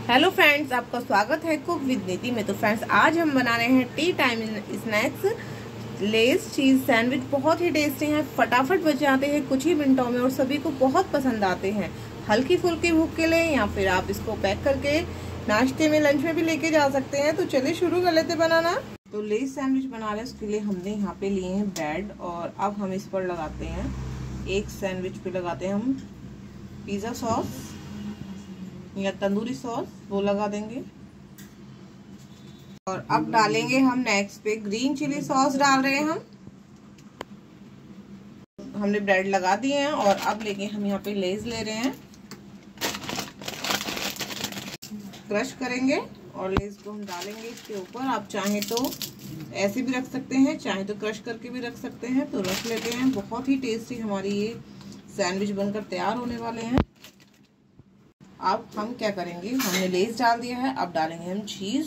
Hello friends, आपका स्वागत है कुक विद नीति में। तो फ्रेंड्स, आज हम बना रहे हैं tea time snacks Lay's cheese sandwich. बहुत ही टेस्टी हैं, फटाफट बच जाते हैं कुछ ही मिनटों में और सभी को बहुत पसंद आते हैं। हल्की फुल्की भूख के लिए या फिर आप इसको पैक करके नाश्ते में, लंच में भी लेके जा सकते हैं। तो चलिए शुरू कर लेते बनाना। तो लेस सैंडविच बना रहे हैं, उसके लिए हमने यहाँ पे लिए हैं ब्रेड और अब हम इस पर लगाते हैं, एक सैंडविच पे लगाते हैं हम पिज्जा सॉस या तंदूरी सॉस, वो लगा देंगे। और अब डालेंगे हम नेक्स्ट पे ग्रीन चिली सॉस डाल रहे हैं हमने ब्रेड लगा दिए हैं। और अब लेंगे हम यहाँ पे लेज ले रहे हैं, क्रश करेंगे और लेज को हम डालेंगे इसके ऊपर। आप चाहें तो ऐसे भी रख सकते हैं, चाहे तो क्रश करके भी रख सकते हैं। तो रख लेते हैं। बहुत ही टेस्टी हमारी ये सैंडविच बनकर तैयार होने वाले हैं। अब हम क्या करेंगे, हमने लेस डाल दिया है, अब डालेंगे हम चीज।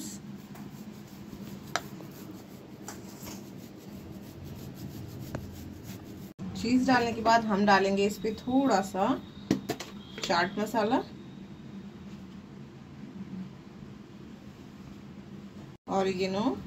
चीज डालने के बाद हम डालेंगे इस पे थोड़ा सा चाट मसाला, ऑरिगेनो,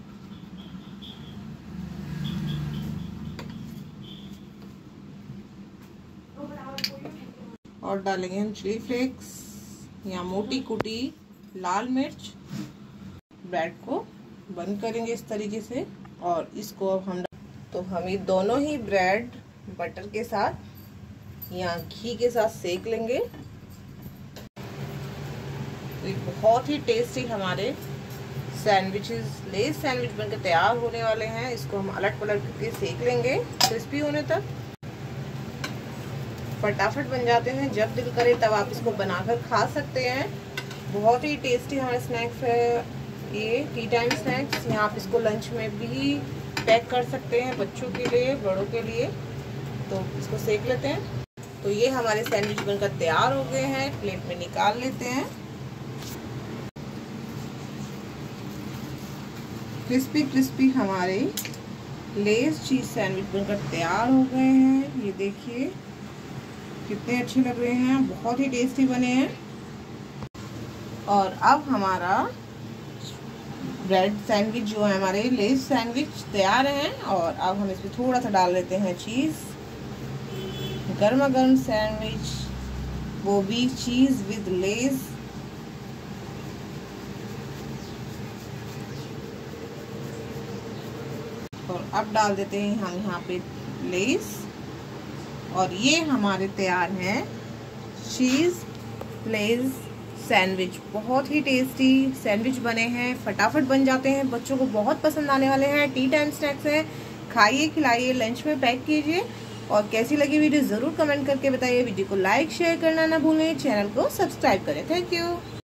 और डालेंगे हम चिली फ्लेक्स या मोटी कुटी लाल मिर्च। ब्रेड को बंद करेंगे इस तरीके से और इसको अब हम ये दोनों ही ब्रेड बटर के साथ या घी के साथ सेक लेंगे। तो ये बहुत ही टेस्टी हमारे सैंडविचेस, लेस सैंडविच बनकर तैयार होने वाले हैं। इसको हम अलट पलट करके सेक लेंगे क्रिस्पी होने तक। फटाफट बन जाते हैं, जब दिल करे तब आप इसको बनाकर खा सकते हैं। बहुत ही टेस्टी हमारा स्नैक्स है ये टी टाइम स्नैक्स। यहाँ आप इसको लंच में भी पैक कर सकते हैं, बच्चों के लिए, बड़ों के लिए। तो इसको सेक लेते हैं। तो ये हमारे सैंडविच बनकर तैयार हो गए हैं, प्लेट में निकाल लेते हैं। क्रिस्पी क्रिस्पी हमारे लेस चीज सैंडविच बनकर तैयार हो गए हैं। ये देखिए कितने अच्छे लग रहे हैं, बहुत ही टेस्टी बने हैं। और अब हमारा ब्रेड सैंडविच जो है, हमारे लेस सैंडविच तैयार हैं। और अब हम इसमें थोड़ा सा डाल लेते हैं चीज। गर्मा गर्म सैंडविच, वो भी चीज विद लेस। और अब डाल देते हैं हम यहाँ पे लेस। और ये हमारे तैयार हैं चीज लेस सैंडविच। बहुत ही टेस्टी सैंडविच बने हैं, फटाफट बन जाते हैं, बच्चों को बहुत पसंद आने वाले हैं। टी टाइम स्नैक्स है, खाइए, खिलाइए, लंच में पैक कीजिए। और कैसी लगी वीडियो जरूर कमेंट करके बताइए। वीडियो को लाइक शेयर करना ना भूलें, चैनल को सब्सक्राइब करें। Thank you.